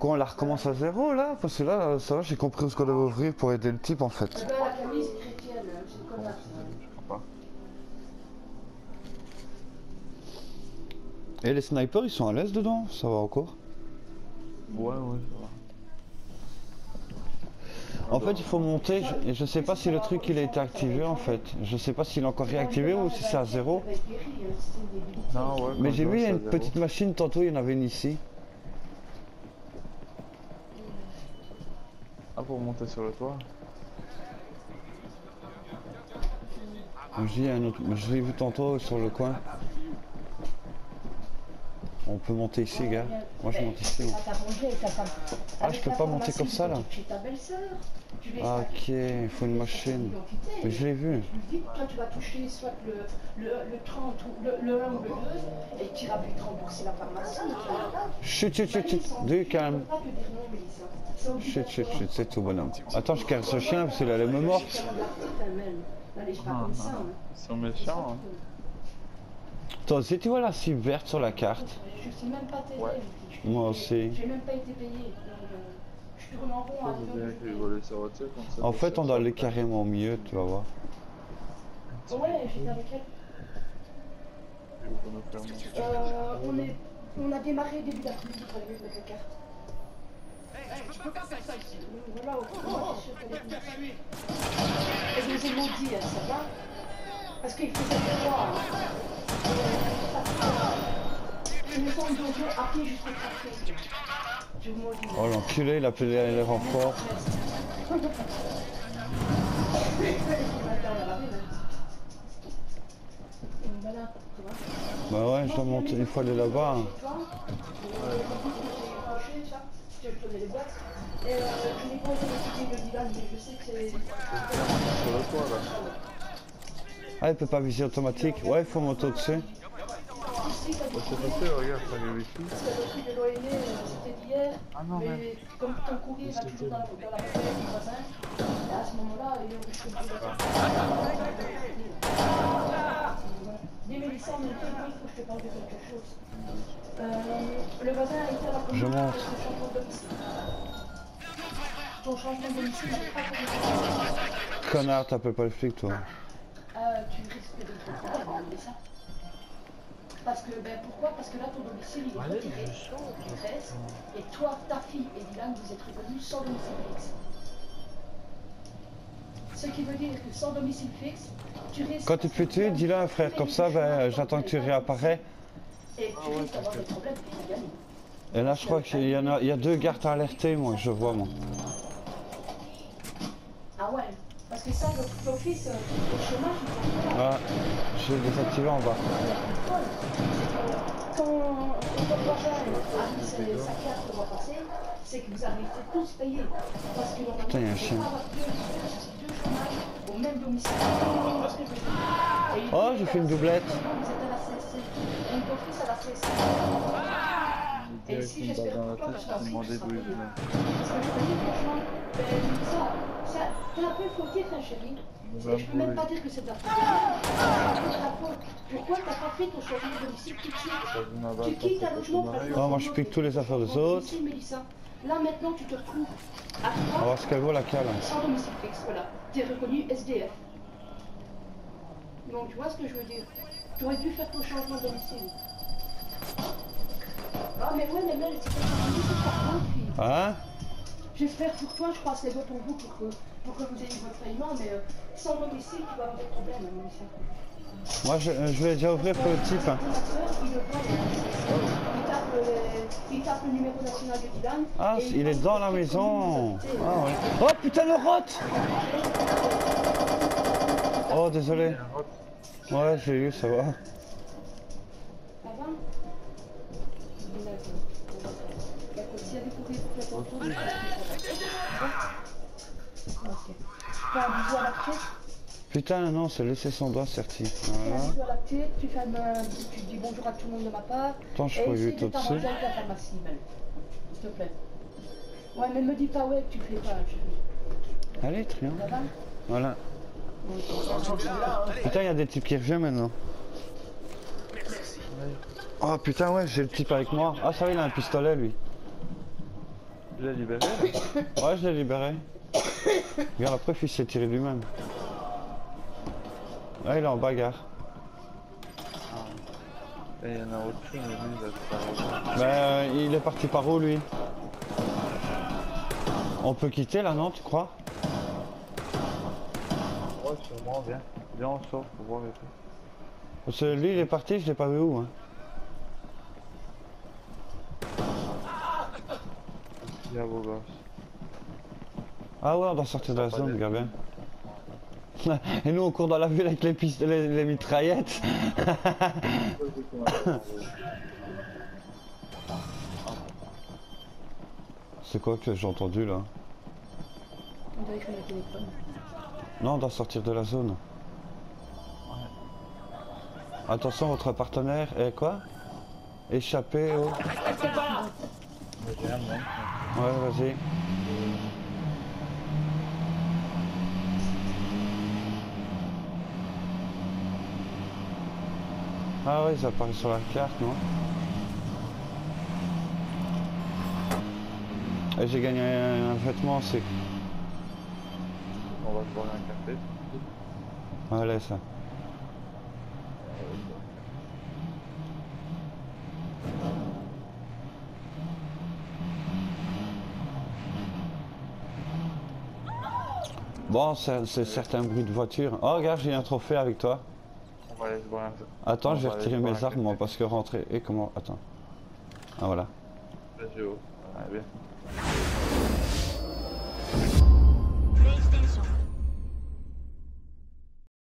Quoi, on la recommence à zéro là? Parce que là, ça va, j'ai compris ce qu'on devait ouvrir pour aider le type en fait. Eh ben, la camise chrétienne, c'est une connasse. Je crois pas. Et les snipers, ils sont à l'aise dedans? Ça va encore? Ouais, ouais, ça va. En fait, il faut monter, et je sais pas si le truc il a été activé en fait. Je sais pas s'il est encore réactivé ou si c'est à zéro. Non, ouais. Mais quand j'ai je vu, il y a vois, une c'est à petite machine, tantôt il y en avait une ici. Ah, pour monter sur le toit. Je dis un autre, je l'ai vu tantôt sur le coin. On peut monter ici, gars. Moi je monte ici. Moi. Ah, je peux pas monter comme ça là. Ah, ok, il faut une machine. Mais je l'ai vu. Toi, tu vas toucher soit le 30 ou le 1 ou le 2 et tu iras vite rembourser la pharmacie. Chut, chut, chut, chut, du calme. Chut, chut, chut, c'est tout bonhomme. Attends, je caresse ce chien parce qu'il allait me mordre. Ils sont méchants. Hein. Toi aussi, tu vois la cible verte sur la carte? Je sais même pas t'aider. Ouais. Moi aussi. J'ai même pas été payé. Je tourne en rond à En fait, on doit aller carrément au milieu, tu vas voir. Ouais, j'étais avec elle. On a démarré début d'après-midi pour aller avec la carte. Tu peux pas faire ça ici. Voilà, au courant, je suis sûr qu'elle est venue. Elle nous a maudit, elle, ça va? Parce qu'il faisait froid. Ils nous ont dosé à pied jusqu'au café. Je vous maudis. Oh l'enculé, il a appelé les renforts. Bah ouais, je dois monter, il faut aller là-bas. Ah, il peut pas viser automatique. Ouais, il faut monter au-dessus. C'est passé, regarde, ça arrive ici. Parce que le truc de l'ONE, c'était d'hier. Ah non, mais comme ton courrier va toujours dans la poubelle du voisin, et à ce moment-là, il y a risque de dis Mélissa, en même temps, il faut que je te parle de quelque chose. Le voisin a été à la commune Je monte. de son changement de domicile. Ton changement de domicile n'est pas pour Connard, t'appelles pas le flic, toi. tu risques de te faire Mélissa. Parce que, ben pourquoi? Parce que là, ton domicile, il est retiré, il reste, et toi, ta fille et Dylan, vous êtes revenus sans domicile fixe. Ce qui veut dire que sans domicile fixe, tu risques... Quand tu te fais tuer, dis-le à un frère, comme ça, ben, j'attends que tu réapparais. Et tu risques d'avoir des problèmes pour gagner. Et là, je crois qu'il y en a, il y a 2 gardes à alerter, moi, je vois, moi. Ah ouais, parce que ça, l'office, au chômage, il faut... Ah, j'ai désactivé en bas. Quand votre voisin a mis sa carte le mois passé, c'est que vous avez été tous payés. Parce que normalement, Putain, il y a un vous chien. ne pouvez pas avoir deux chômages au même domicile. Parce que je veux dire. Oh, j'ai fait une doublette. Vous êtes à la CSC. Donc votre fils à la CSC. Et ici, j'espère que toi, tu vas demander d'où il venait. parce que je te dis franchement, ça, t'es un peu fautif, hein, chérie. Et je peux même pas dire que c'est de la faute. Pourquoi t'as pas fait ton changement de domicile tout de suite? Tu quittes un logement pour aller Oh, moi, je pique tous les affaires des autres. ici, Mélissa. Là, maintenant, tu te retrouves à On va 3 voir ce qu'elle vaut, la cale. sans domicile fixe. Voilà. Tu es reconnu SDF. Donc, tu vois ce que je veux dire? Tu aurais dû faire ton changement de domicile. Ah, mais ouais, mais Mel, c'est pas grave, fille. Hein? J'espère pour toi, je crois que c'est bon pour vous, pour que vous ayez votre paiement, mais sans domicile, tu vas avoir des problèmes, Mélissa. Moi, je vais déjà ouvrir pour le type. Hein. Il tape le numéro national de Dylan. Ah, il est dans la maison. Ah, ouais. Oh, putain, le rot! Oh, désolé. Ouais, j'ai eu, ça va. Ça va? D'accord, s'il y a des courriers pour faire ton tour, ok. Fais un bisou à la clé. Putain, non, c'est laisser son doigt certi. Fais un Voilà. bisou à la clé, tu dis bonjour à tout le monde de ma part. Attends, je Et crois que essaye j'ai de tout t'arranger dessus. avec la pharmacie, Mel. S'il te plaît. Ouais, mais me dis pas ouais que tu le fais pas, chérie. Allez, très bien. Ça va? Voilà. Putain, il y a des types qui reviennent maintenant. Oh putain, ouais, j'ai le type avec moi. Ah, ça va, il a un pistolet, lui. Tu l'as libéré là? Ouais, je l'ai libéré. Regarde, la preuve, il s'est tiré lui-même. Là, il est en bagarre. Et il y en a autre chose, mais lui, il va se faire. Ben, il est parti par où, lui? On peut quitter là, non, tu crois? Ouais, sûrement, viens. Viens, on sort pour voir et tout. Parce que lui, il est parti, je l'ai pas vu où. Hein. Il y a vos gosses. Ah ouais, on doit sortir de la zone, regarde bien. Et nous, on court dans la ville avec les mitraillettes. C'est quoi que j'ai entendu là? On doit écrire le téléphone. Non, on doit sortir de la zone. Attention, votre partenaire est quoi? Échappé au... Ouais, vas-y. Ah ouais, ça apparaît sur la carte, non? Et j'ai gagné un vêtement, c'est... On va se boire un café. Allez, ça. Bon, c'est certains bruits de voiture. Oh, regarde, j'ai un trophée avec toi. On va aller se boire un café. Attends, je vais retirer mes armes, moi, parce que rentrer... Et comment... Attends. Ah, voilà. Vas-y, oh. Ouais, bien.